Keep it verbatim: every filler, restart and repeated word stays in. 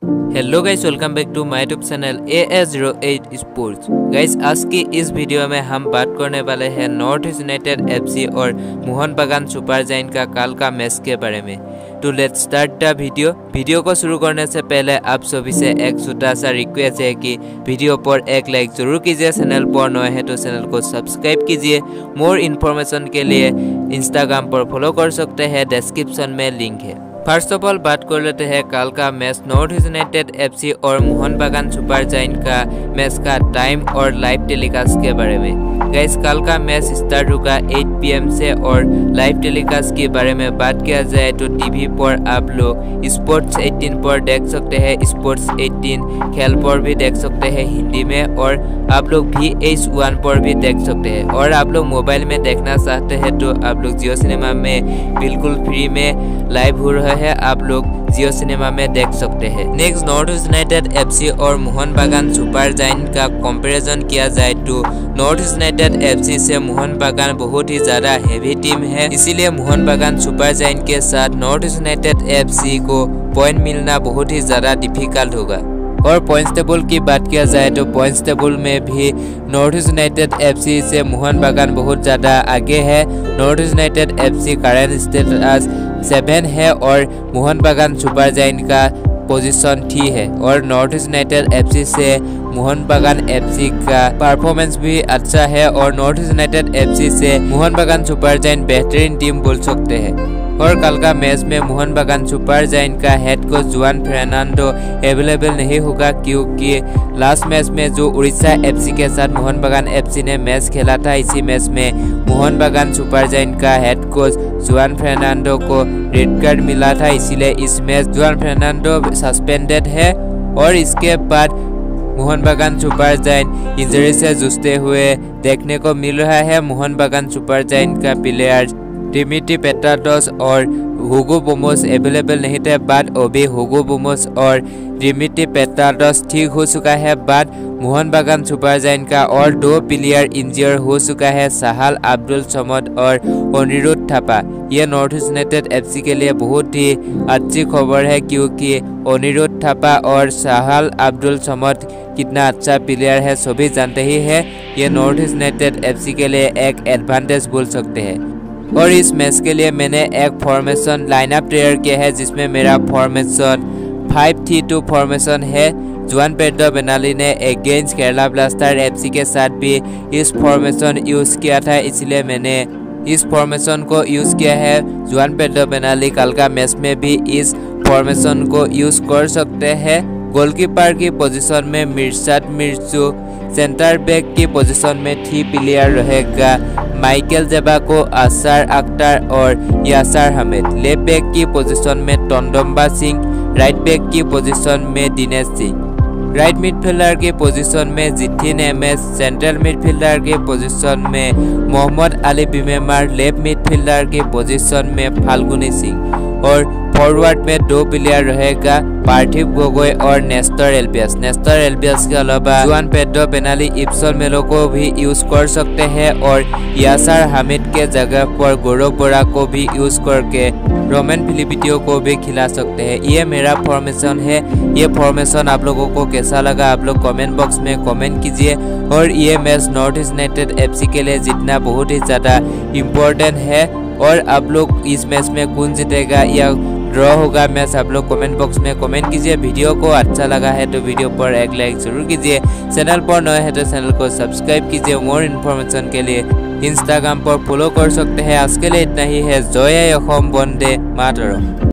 Hello guys, welcome back to my YouTube channel A S zero eight sports. Guys, आज की इस video में हम बात करने वाले हैं नॉर्थ ईस्ट यूनाइटेड एफसी और मोहन बागान सुपर जायंट का कल का मैच के बारे में। तो let's start the video. Video को शुरू करने से पहले आप सभी से एक छोटा सा रिक्वेस्ट है कि वीडियो पर एक लाइक जरूर कीजिए। चैनल पर नए हैं तो चैनल को सब्सक्राइब कीजिए। मोर इन्फॉर्मेशन के लिए इंस्टाग्राम पर फॉलो कर सकते हैं, डिस्क्रिप्शन में लिंक है। फर्स्ट ऑफ ऑल बात कर लेते हैं कल का match North East United FC और मोहन बागान सुपर जायंट का मैच का टाइम और लाइव टेलीकास्ट के बारे में। गाइस, कल का मैच स्टार्ट होगा आठ पी एम से और लाइव टेलीकास्ट के बारे में बात किया जाए तो टीवी पर आप लोग स्पोर्ट्स अठारह पर देख सकते हैं, स्पोर्ट्स अठारह खेल पर भी देख सकते हैं हिंदी में, और आप लोग भी एच वन पर भी देख सकते हैं। और आप लोग मोबाइल में देखना चाहते हैं तो आप लोग जियो सिनेमा में बिल्कुल फ्री में लाइव हो रहा है, आप लोग जियो सिनेमा में देख सकते हैं। Next, North East United FC और मोहन बागान सुपर जायंट का कंपैरिजन किया जाए तो नॉर्थ ईस्ट यूनाइटेड एफसी से मोहन बागान बहुत ही ज्यादा हेवी टीम है, इसीलिए मोहन बागान सुपर जायंट के साथ नॉर्थ ईस्ट यूनाइटेड एफसी को पॉइंट मिलना बहुत ही ज्यादा डिफिकल्ट होगा। और पॉइंट्स टेबल की बात किया जाए तो पॉइंट्स टेबल में भी नॉर्थ ईस्ट यूनाइटेड एफसी से मोहन बागान बहुत ज़्यादा आगे है। North East United FC current status seven है और मोहन बागान सुपर जायंट का पोजीशन थ्री है। और नॉर्थ ईस्ट यूनाइटेड एफसी से मोहन बागान एफसी का परफॉर्मेंस भी अच्छा है और नॉर्थ ईस्ट यूनाइटेड एफसी से मोहन बागान सुपर जायंट बेहतरीन टीम बोल सकते हैं। और कल का मैच में मोहन बागान सुपर जायंट का head coach Juan Fernando available नहीं होगा, क्योंकि लास्ट मैच में जो उड़ीसा एफसी के साथ मोहन बागान एफसी ने मैच खेला था, इसी मैच में मोहन बागान सुपर जायंट का हेड कोच जुआन फर्नांडो को रेड कार्ड मिला था, इसीलिए इस मैच जुआन फर्नांडो सस्पेंडेड है। और इसके बाद Mohan Bagan super giant injury से जूझते हुए देखने को मिल रहा है। मोहन बागान सुपर जायंट का प्लेयर डिमित्री पेट्राडोस और हुगो बोमोस अवेलेबल नहीं थे, बट अभी हुगो बोमोस और डिमित्री पेट्राडोस ठीक हो चुका है। But Mohan Bagan super giant का और दो प्लेयर इंजर हो चुका है, साहल अब्दुल समद और अनिरुद्ध थापा। ये नॉर्थ ईस्ट यूनाइटेड एफसी के लिए बहुत ही अच्छी खबर है, क्योंकि अनिरुद्ध थापा और साहल अब्दुल समद कितना अच्छा प्लेयर है सभी जानते ही है। ये नॉर्थ ईस्ट यूनाइटेड एफसी के लिए एक एडवांटेज बोल सकते हैं। और इस मैच के लिए मैंने एक फॉर्मेशन लाइनअप तैयार किया है, जिसमें मेरा formation five three two formation है। जुआन पेड्रो बेनाली ने अगेंस्ट केरला ब्लास्टर एफसी के साथ भी इस फॉर्मेशन यूज किया था, इसलिए मैंने इस फॉर्मेशन को यूज किया है। जुआन पेड्रो बेनाली कल का मैच में भी इस फॉर्मेशन को यूज कर सकते हैं। गोलकीपर की पोजीशन में मिर्शाद मिर्चू, सेंटर बैक की पोजीशन में थ्री प्लेयर रहेगा, माइकल जेबाको, असार अख्तर और यासार हमीद। लेफ्ट बैक की पोजीशन में टंडम्बा सिंह, राइट बैक की पोजीशन में दिनेश सिंह, राइट मिडफील्डर की पोजीशन में जिथिन एमएस, सेंट्रल मिडफील्डर की पोजीशन में मोहम्मद अली बिमेमार, लेफ्ट मिडफील्डर की पोजीशन में फाल्गुनी सिंह, और फॉरवर्ड में दो प्लेयर रहेगा, पार्थिव गोगोई और नेस्टर एल्बियस। नेस्टर एल्बियस के अलावा जुआन पेड्रो बेनाली इप्सन मेलो को भी यूज कर सकते हैं और यासार हमीद के जगह पर गौरव बोरा को भी यूज करके रोमन फिलिपिटियो को भी खिला सकते हैं। ये मेरा फॉर्मेशन है। ये फॉर्मेशन आप लोगों को कैसा लगा आप लोग कमेंट बॉक्स में कमेंट कीजिए। और ये match North East United FC के लिए जीतना बहुत ही ज़्यादा इम्पोर्टेंट है। और आप लोग इस मैच में कौन जीतेगा या ड्रॉ होगा मैच आप लोग कमेंट बॉक्स में कमेंट कीजिए। वीडियो को अच्छा लगा है तो वीडियो पर एक लाइक जरूर कीजिए। चैनल पर नए हैं तो चैनल को सब्सक्राइब कीजिए। मोर इन्फॉर्मेशन के लिए इंस्टाग्राम पर फॉलो कर सकते हैं। आज के लिए इतना ही है। जय अहोम, वंदे मातरम।